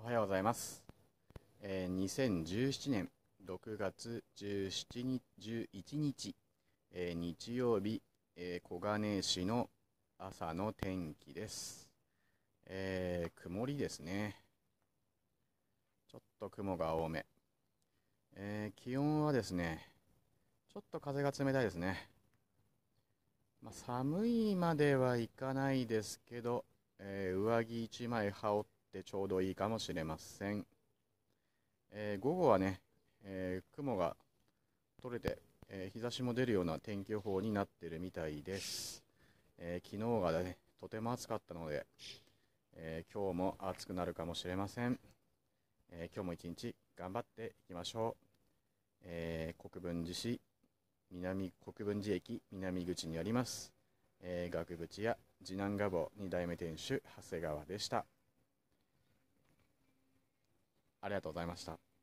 はようございます。2017年6月17日、11日、日曜日、小金井市の朝の天気です。曇りですね。ちょっと雲が多め。気温はですね、ちょっと風が冷たいですね。寒いまではいかないですけど、上着1枚羽織ってちょうどいいかもしれません。午後はね、雲が取れて、日差しも出るような天気予報になってるみたいです。昨日がね、とても暑かったので、今日も暑くなるかもしれません。今日も一日頑張っていきましょう。国分寺市国分寺駅南口にあります、額縁屋次男画坊2代目店主長谷川でした。ありがとうございました。